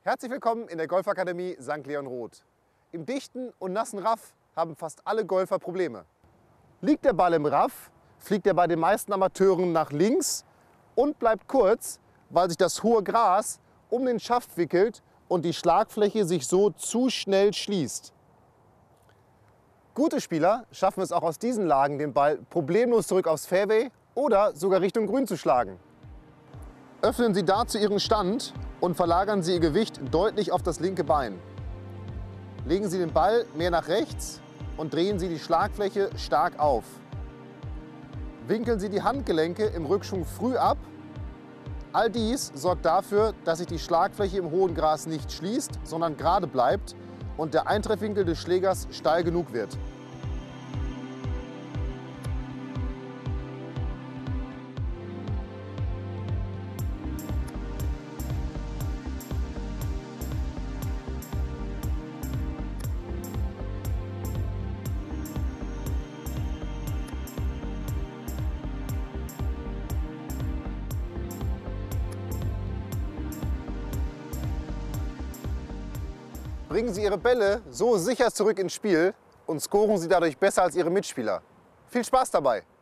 Herzlich willkommen in der Golfakademie St. Leon Roth. Im dichten und nassen Raff haben fast alle Golfer Probleme. Liegt der Ball im Raff, fliegt er bei den meisten Amateuren nach links und bleibt kurz, weil sich das hohe Gras um den Schaft wickelt und die Schlagfläche sich so zu schnell schließt. Gute Spieler schaffen es auch aus diesen Lagen, den Ball problemlos zurück aufs Fairway oder sogar Richtung Grün zu schlagen. Öffnen Sie dazu Ihren Stand und verlagern Sie Ihr Gewicht deutlich auf das linke Bein. Legen Sie den Ball mehr nach rechts und drehen Sie die Schlagfläche stark auf. Winkeln Sie die Handgelenke im Rückschwung früh ab. All dies sorgt dafür, dass sich die Schlagfläche im hohen Gras nicht schließt, sondern gerade bleibt und der Eintreffwinkel des Schlägers steil genug wird. Bringen Sie Ihre Bälle so sicher zurück ins Spiel und scoren Sie dadurch besser als Ihre Mitspieler. Viel Spaß dabei!